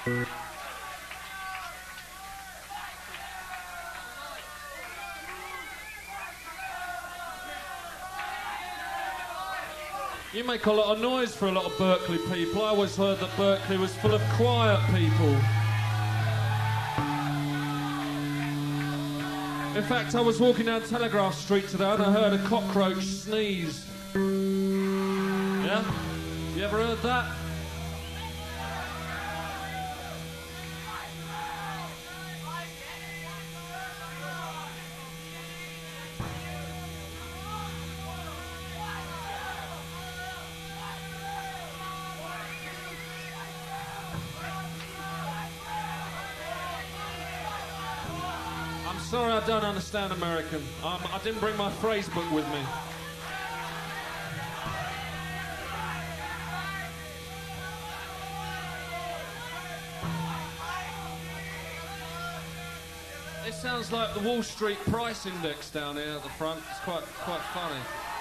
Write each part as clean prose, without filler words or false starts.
You make a lot of noise for a lot of Berkeley people. I always heard that Berkeley was full of quiet people. In fact, I was walking down Telegraph Street today and I heard a cockroach sneeze. Yeah? You ever heard that? Sorry, I don't understand American. I didn't bring my phrase book with me. It sounds like the Wall Street price index down here at the front. It's quite funny.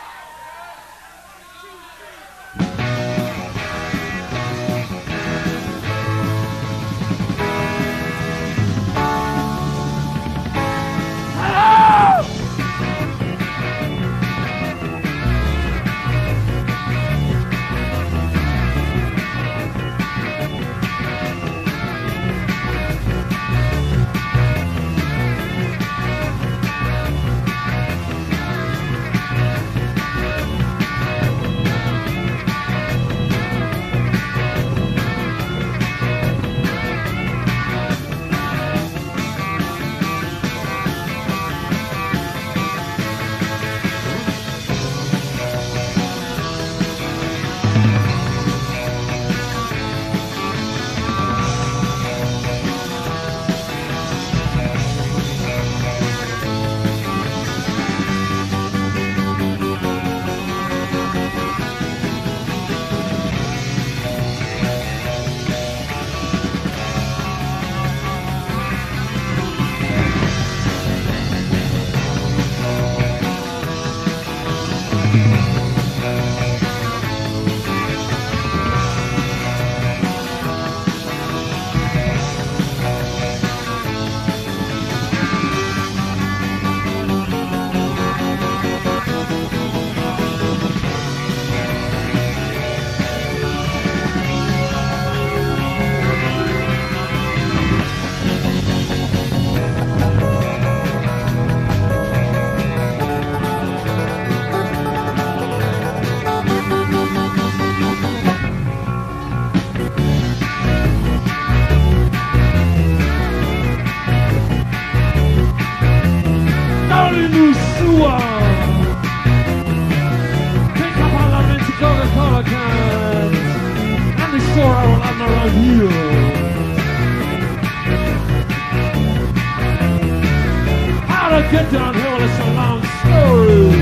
Get downhill, it's a long story.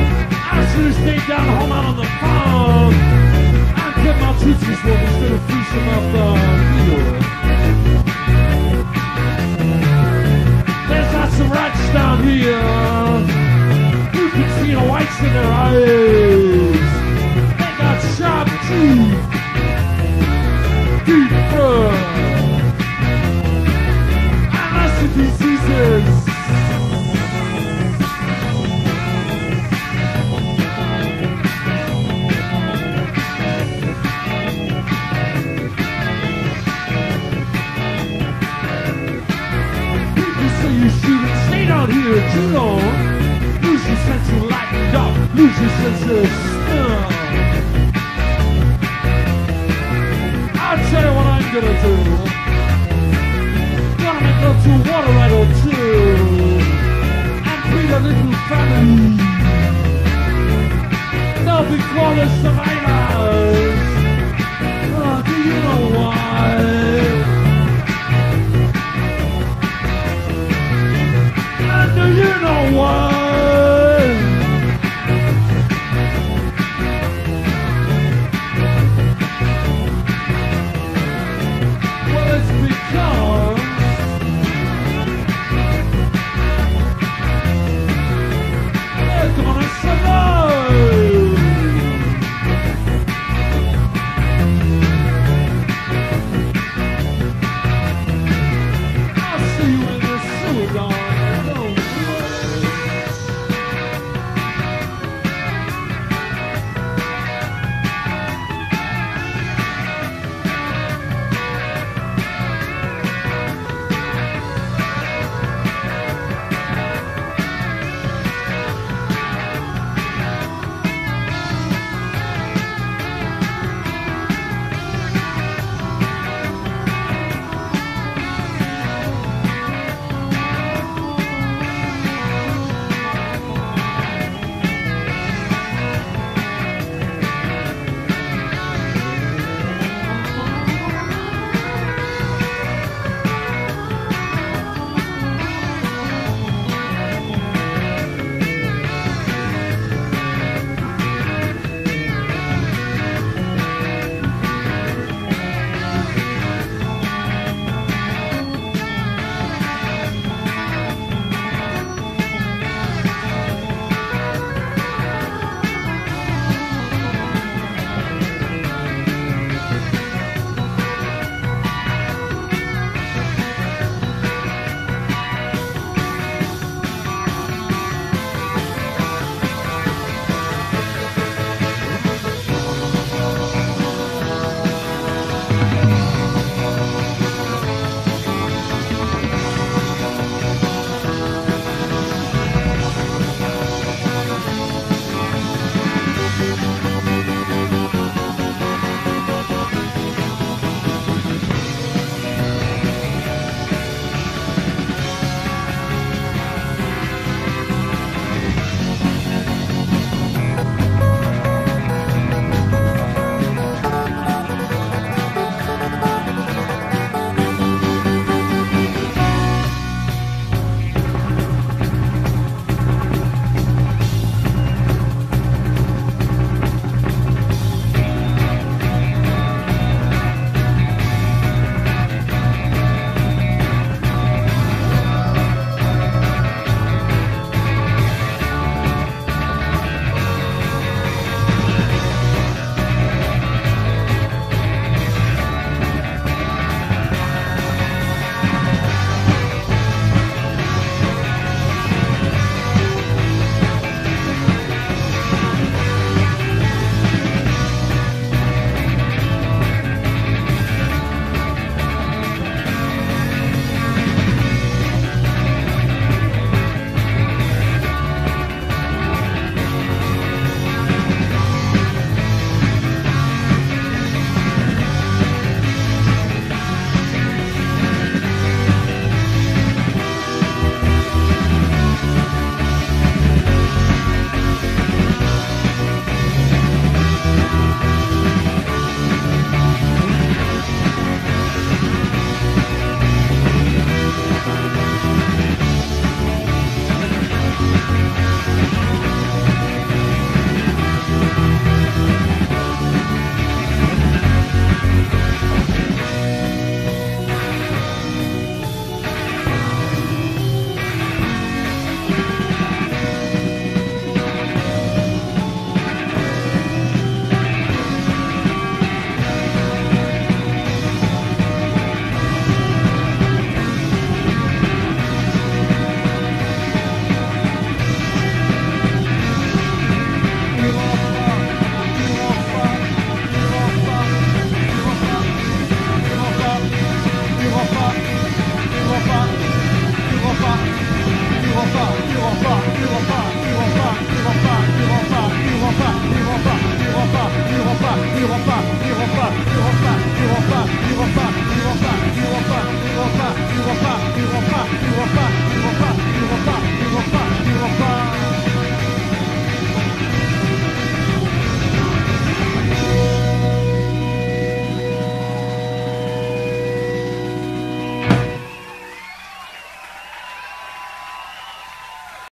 I should have stayed down home out on the farm and get my teachers with instead of feasting off the needle. There's lots of rats down here. You can see the whites in their eyes. They got sharp teeth, deep fur, and lots of diseases. Out here too long, lose your sense of light and dark, lose your sense of smell. I'll tell you what I'm gonna do. Gonna make love to a water rat or two and breed a little family. They'll be called the survivors.